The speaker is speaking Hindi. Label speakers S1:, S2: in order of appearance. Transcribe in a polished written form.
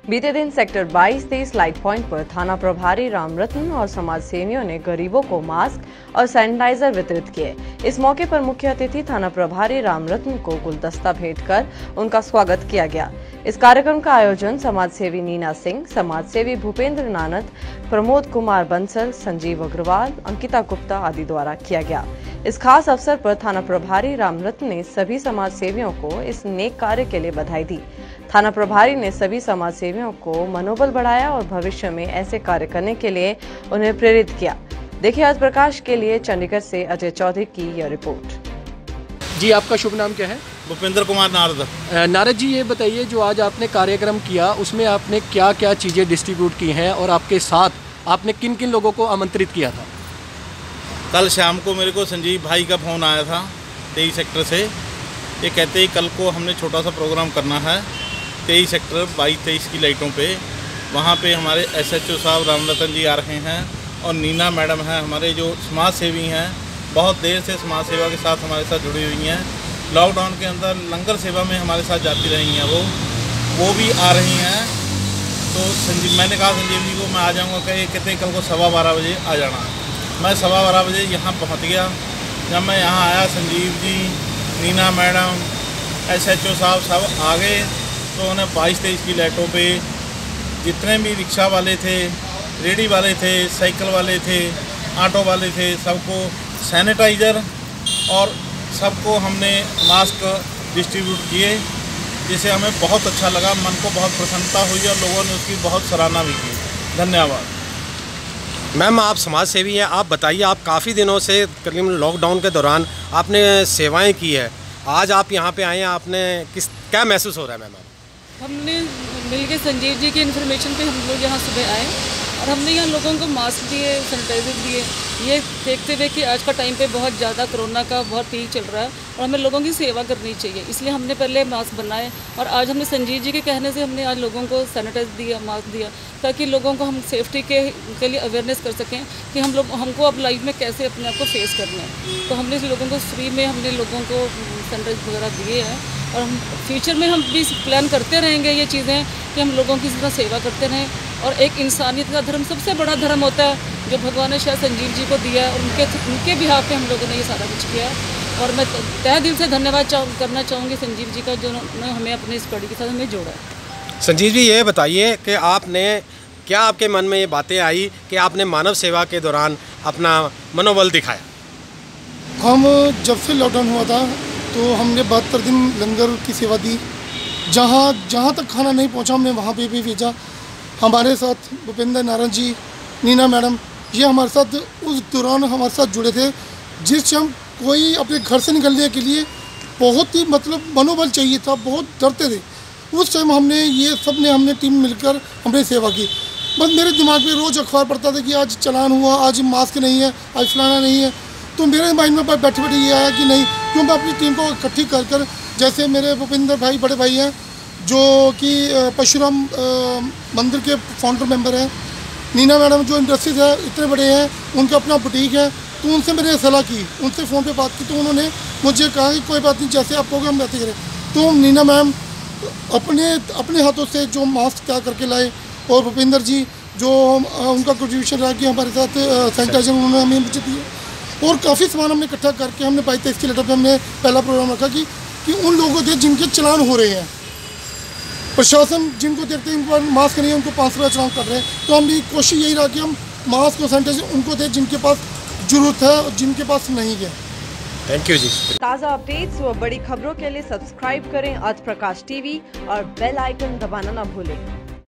S1: बीते दिन सेक्टर 22-23 लाइट पॉइंट पर थाना प्रभारी रामरत्न और समाज सेवियों ने गरीबों को मास्क और सैनिटाइजर वितरित किए। इस मौके पर मुख्य अतिथि थाना प्रभारी रामरत्न को गुलदस्ता भेंट कर उनका स्वागत किया गया। इस कार्यक्रम का आयोजन समाज सेवी नीना सिंह, समाज सेवी भूपेंद्र नानद, प्रमोद कुमार बंसल, संजीव अग्रवाल, अंकिता गुप्ता आदि द्वारा किया गया। इस खास अवसर पर थाना प्रभारी रामरत्न ने सभी समाज सेवियों को इस नेक कार्य के लिए बधाई दी। थाना प्रभारी ने सभी समाज सेवियों को मनोबल बढ़ाया और भविष्य में ऐसे कार्य करने के लिए उन्हें प्रेरित किया। देखिए आज प्रकाश के लिए चंडीगढ़ से अजय चौधरी की यह रिपोर्ट।
S2: जी, आपका शुभ नाम क्या है?
S3: भूपेंद्र कुमार नारद।
S2: नारद जी, ये बताइए जो आज आपने कार्यक्रम किया उसमें आपने क्या क्या चीज़ें डिस्ट्रीब्यूट की हैं और आपके साथ आपने किन किन लोगों को आमंत्रित किया था?
S3: कल शाम को मेरे को संजीव भाई का फ़ोन आया था 23 सेक्टर से। ये कहते ही कल को हमने छोटा सा प्रोग्राम करना है 23 सेक्टर 22-23 की लाइटों पे। वहाँ पे हमारे SHO साहब रामरतन जी आ रहे हैं और नीना मैडम हैं, हमारे जो समाज सेवी हैं, बहुत देर से समाज सेवा के साथ हमारे साथ जुड़ी हुई हैं। लॉकडाउन के अंदर लंगर सेवा में हमारे साथ जाती रही हैं, वो भी आ रही हैं। तो मैंने कहा संजीव जी को मैं आ जाऊँगा, कहते कल को 12:15 बजे आ जाना। मैं 12:15 बजे यहाँ पहुँच गया। जब मैं यहाँ आया संजीव जी, नीना मैडम, SHO साहब सब आ गए। तो उन्हें 22-23 की लाइटों पे जितने भी रिक्शा वाले थे, रेडी वाले थे, साइकिल वाले थे, ऑटो वाले थे, सबको सैनिटाइज़र और सबको हमने मास्क डिस्ट्रीब्यूट किए, जिससे हमें बहुत अच्छा लगा, मन को बहुत प्रसन्नता हुई और लोगों ने उसकी बहुत सराहना भी की। धन्यवाद।
S4: मैम, आप समाज सेवी हैं, आप बताइए, आप काफ़ी दिनों से करीब लॉकडाउन के दौरान आपने सेवाएं की है, आज आप यहाँ पे आए हैं, आपने क्या महसूस हो रहा है? मैम,
S5: हमने मिलके संजीव जी की इन्फॉर्मेशन पे हम लोग यहाँ सुबह आए और हमने यहाँ लोगों को मास्क दिए, सैनिटाइजर दिए, ये देखते हुए कि आज का टाइम पे बहुत ज़्यादा कोरोना का बहुत पीक चल रहा है और हमें लोगों की सेवा करनी चाहिए, इसलिए हमने पहले मास्क बनाए और आज हमने संजीव जी के कहने से हमने आज लोगों को सैनिटाइजर दिया, मास्क दिया, ताकि लोगों को हम सेफ्टी के लिए अवेयरनेस कर सकें कि हमको अब लाइफ में कैसे अपने आप को फेस करना है। तो हमने लोगों को फ्री में हमने लोगों को सैनिटाइजर वगैरह दिए हैं और हम फ्यूचर में हम भी प्लान करते रहेंगे ये चीज़ें कि हम लोगों की इस तरह सेवा करते रहें। और एक इंसानियत का धर्म सबसे बड़ा धर्म होता है जो भगवान ने शायद संजीव जी को दिया है और उनके बिहाफ पे हम लोगों ने ये सारा कुछ किया है। और मैं तहे दिल से धन्यवाद करना चाहूँगी संजीव जी का, जो उन्होंने हमें अपने इस कड़ी के साथ हमें जोड़ा है।
S4: संजीव जी, ये बताइए कि आपने क्या आपके मन में ये बातें आई कि आपने मानव सेवा के दौरान अपना मनोबल दिखाया?
S6: हम जब से लॉकडाउन हुआ था तो हमने 72 दिन लंगर की सेवा दी। जहाँ तक खाना नहीं पहुँचा हमने वहाँ पे भी भेजा। हमारे साथ भूपेंद्र नारायण जी, नीना मैडम, ये हमारे साथ उस दौरान हमारे साथ जुड़े थे, जिस टाइम कोई अपने घर से निकलने के लिए बहुत ही मनोबल चाहिए था, बहुत डरते थे। उस टाइम हमने टीम मिलकर हमने सेवा की। बस मेरे दिमाग में रोज़ अखबार पढ़ता था कि आज चलान हुआ, आज मास्क नहीं है, आज फलाना नहीं है। तो मेरे माइंड में बैठे बैठे ये आया कि नहीं, क्यों मैं अपनी टीम को इकट्ठी कर जैसे मेरे भूपेंद्र भाई बड़े भाई हैं जो कि परशुराम मंदिर के फाउंडर मेंबर हैं, नीना मैडम जो इंडस्ट्रीज है इतने बड़े हैं, उनका अपना बुटीक है। तो उनसे मैंने सलाह की, उनसे फ़ोन पे बात की, तो उन्होंने मुझे कहा कि कोई बात नहीं, जैसे आप कहोगे हम वैसे करें। तो नीना मैम अपने हाथों से जो मास्क तैयार करके लाए और भूपेंद्र जी जो उनका कंट्रीब्यूशन रहा कि हमारे साथ सैनिटाइजर उन्होंने हमें मुझे दिए और काफ़ी सामान हमने इकट्ठा करके हमने 22-23 की लेटर पर हमने पहला प्रोग्राम रखा कि उन लोगों थे जिनके चलान हो रहे हैं, प्रशासन जिनको देखते हैं उनको मास्क नहीं है, उनको 500 रुपये चलान कर रहे हैं। तो हमारी कोशिश यही रहा कि हम मास्क और सैनिटाइजर उनको दें जिनके पास जरूरत है और जिनके पास नहीं है।
S4: Thank you ji.
S1: ताज़ा अपडेट्स व बड़ी खबरों के लिए सब्सक्राइब करें आज प्रकाश टीवी और बेल आइकन दबाना न भूलें।